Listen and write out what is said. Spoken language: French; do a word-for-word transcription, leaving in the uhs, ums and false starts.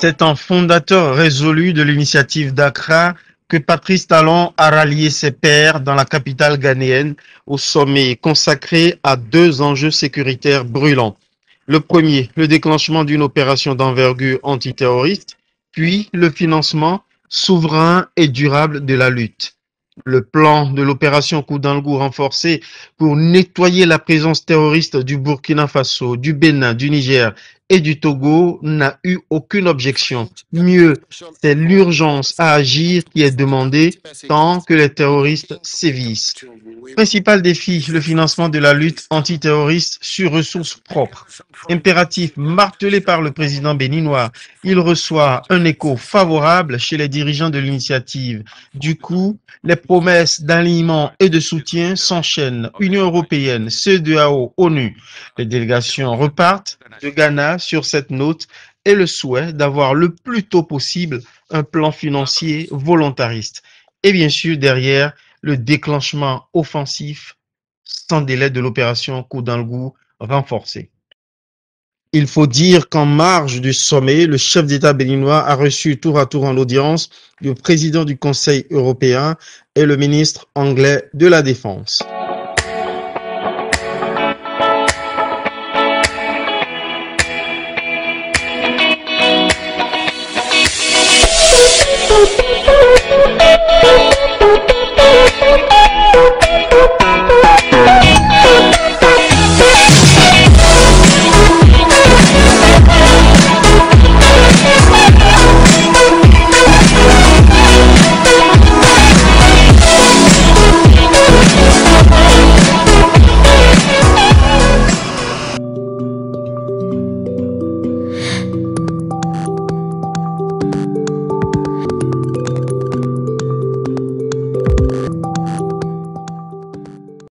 C'est un fondateur résolu de l'initiative d'Accra que Patrice Talon a rallié ses pairs dans la capitale ghanéenne au sommet consacré à deux enjeux sécuritaires brûlants. Le premier, le déclenchement d'une opération d'envergure antiterroriste, puis le financement souverain et durable de la lutte. Le plan de l'opération Koudanlou renforcé pour nettoyer la présence terroriste du Burkina Faso, du Bénin, du Niger et du Togo n'a eu aucune objection. Mieux, c'est l'urgence à agir qui est demandée tant que les terroristes sévissent. Principal défi, le financement de la lutte antiterroriste sur ressources propres. Impératif martelé par le président béninois, il reçoit un écho favorable chez les dirigeants de l'initiative. Du coup, les promesses d'alignement et de soutien s'enchaînent. Union européenne, C E D E A O, ONU. Les délégations repartent de Ghana sur cette note et le souhait d'avoir le plus tôt possible un plan financier volontariste. Et bien sûr, derrière, le déclenchement offensif sans délai de l'opération Koudanlou renforcée. Il faut dire qu'en marge du sommet, le chef d'État béninois a reçu tour à tour en audience le président du Conseil européen et le ministre anglais de la Défense.